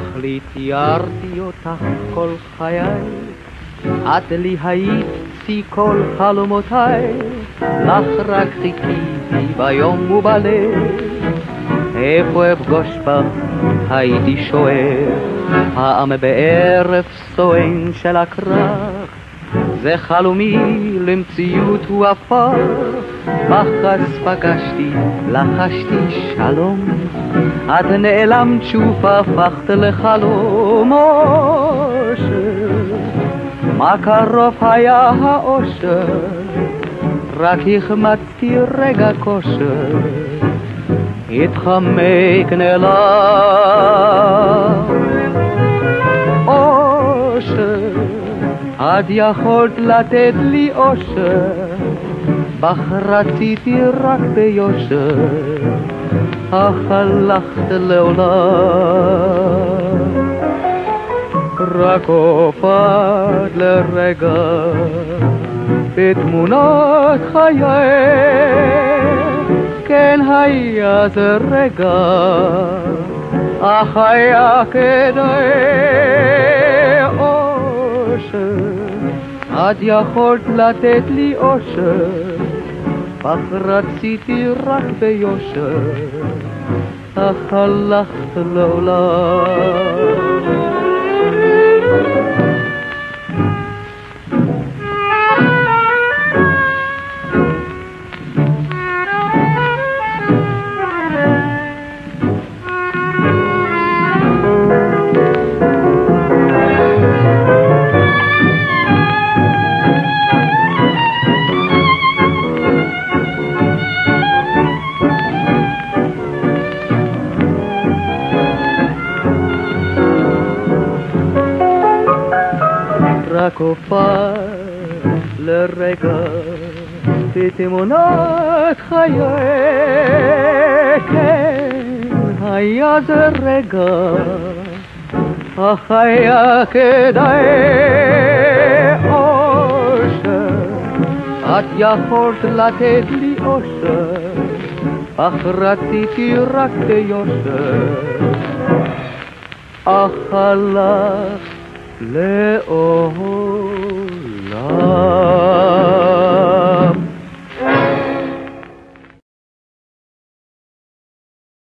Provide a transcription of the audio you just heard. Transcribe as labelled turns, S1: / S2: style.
S1: לי תיארתי אותך כל חיי, את לי היית שיא כל חלומותיי, לך רק חיכיתי ביום ובליל, איפה אפגוש בך הייתי שואל, פעם בערב סואן של הכרך, זה חלומי למציאות הוא הפך, בחס פגשתי, לחשתי שלום, את נעלמת שוב הפכת לחלום אושר, מה קרוב היה האושר, רק החמצתי רגע כושר, התחמק נעלם אושר, את יכולת לתת לי אושר, בך רציתי רק ביושר, אך הלכת לעולם, רק הופעת לרגע בתמונת חיי, כן היה זה רגע, אך היה כדאי אושר, את יכולת לתת לי אושר, אך רציתי רק ביושר, אך הלכת לעולם. רק הופעת לרגע בתמונת חיי, כן היה זה רגע, אך היה כדאי אושר, את יכולת לתת לי אושר, אך רציתי רק ביושר, אך הלך לעולם.